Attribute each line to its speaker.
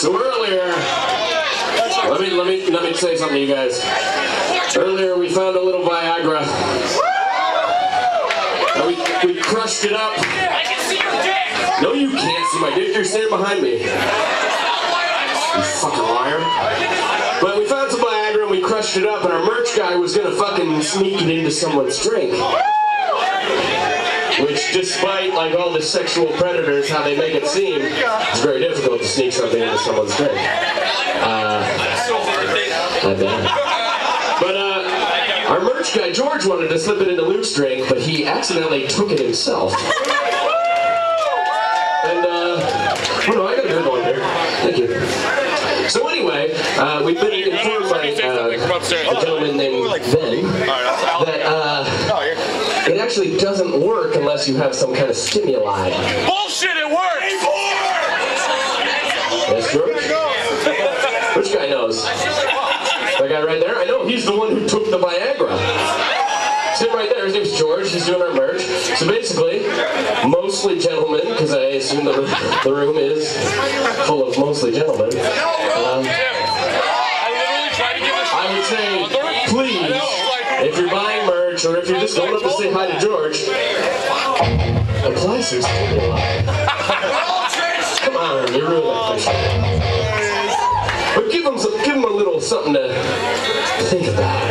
Speaker 1: So earlier, let me say something to you guys. Earlier we found a little Viagra. And we crushed it up.
Speaker 2: I can see your dick!
Speaker 1: No, you can't see my dick. You're standing behind me. You fucking liar. But we found some Viagra and we crushed it up, and our merch guy was gonna fucking sneak it into someone's drink. Which, despite like all the sexual predators, how they make it seem, it's very difficult to sneak something into someone's drink. I bet. But our merch guy George wanted to slip it into Luke's drink, but he accidentally took it himself. And oh no, I got a good one here. Thank you. So anyway, we've been informed by a gentleman named Ben that it actually doesn't work unless you have some kind of stimuli.
Speaker 2: Bullshit, it works!
Speaker 1: Yes, George? Which guy knows? That guy right there? I know, he's the one who took the Viagra. Sitting right there, his name's George, he's doing our merch. So basically, mostly gentlemen, because I assume the room is full of mostly gentlemen. I would say, please, if you're buying merch, or if you're just going up to say hi to George, apply some stimuli. Come on, you ruined that fish. But give him a little something to think about.